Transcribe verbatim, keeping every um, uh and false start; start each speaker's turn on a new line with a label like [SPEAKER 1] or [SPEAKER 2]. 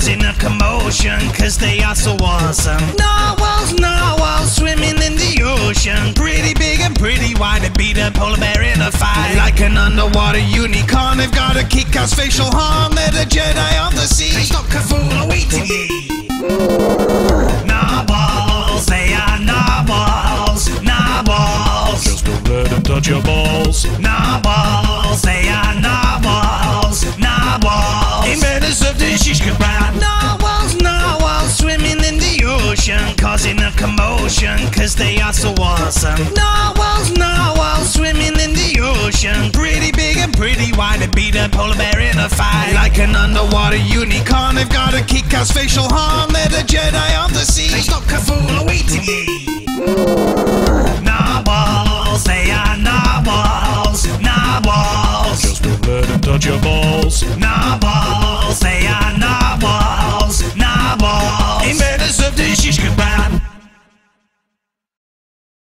[SPEAKER 1] causing a commotion, cause they are so awesome. Narwhals, narwhals, swimming in the ocean, pretty big and pretty wide, they beat a polar bear in a fight. Like an underwater unicorn, they've got a kick-ass facial harm. They're the Jedi of the sea. They stop Cthulhu eating ye. Narwhals, they are narwhals, narwhals.
[SPEAKER 2] Just don't let them touch your balls.
[SPEAKER 1] Narwhals, they are narwhals, narwhals. Inventors of the shish kebab. Narwhals, narwhals, swimming in the ocean, causing a commotion, cause they are so awesome. Narwhals, narwhals, swimming in the ocean, pretty big and pretty wide, they beat a polar bear in a fight. Like an underwater unicorn, they've got a kick-ass facial harm. They're the Jedi of the sea. They stop Cthulhu eating ye. Narwhals, they are narwhals, narwhals.
[SPEAKER 2] Just don't let them touch your balls.
[SPEAKER 1] Narwhals.